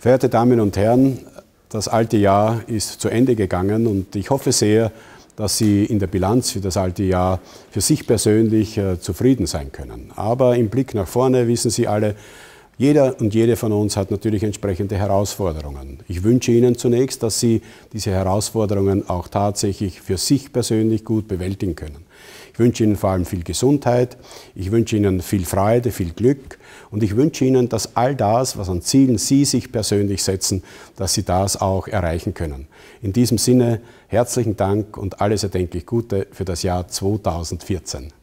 Verehrte Damen und Herren, das alte Jahr ist zu Ende gegangen und ich hoffe sehr, dass Sie in der Bilanz für das alte Jahr für sich persönlich zufrieden sein können. Aber im Blick nach vorne wissen Sie alle, jeder und jede von uns hat natürlich entsprechende Herausforderungen. Ich wünsche Ihnen zunächst, dass Sie diese Herausforderungen auch tatsächlich für sich persönlich gut bewältigen können. Ich wünsche Ihnen vor allem viel Gesundheit, ich wünsche Ihnen viel Freude, viel Glück und ich wünsche Ihnen, dass all das, was an Zielen Sie sich persönlich setzen, dass Sie das auch erreichen können. In diesem Sinne herzlichen Dank und alles erdenklich Gute für das Jahr 2014.